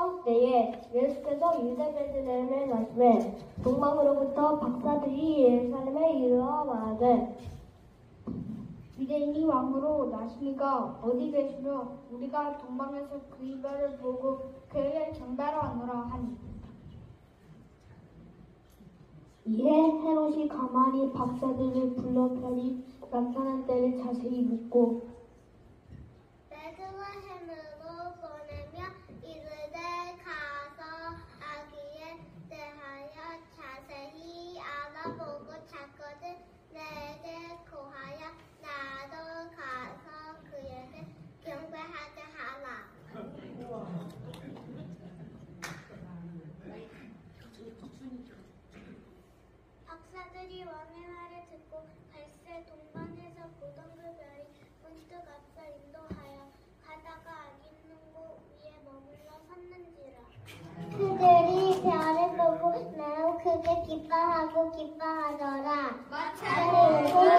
사흘 때에 예수께서 유대 베들레헴에 가시매 동방으로부터 박사들이 예루살렘에 이르러 말하되 유대인이 왕으로 나시니가 어디 계시며 우리가 동방에서 그 이발을 보고 그에게 경배하노라 하니 이에 헤롯이 가만히 박사들을 불러 별이 나타난 때를 자세히 묻고 베들레헴으로 보내며 이르되 가서 아기에 대하여 자세히 알아보고 찾거든 내게 고하여 나도 가서 그에게 경배하게 하라. 박사들이 왕의 말을 듣고 갈새 동방에서 보던 그 별이 문득 앞서 인도하여 가다가 아기 있는 곳 위에 머물러 섰는지라. 그들이 별을 보고 매우 크게 기뻐하더라. 마차를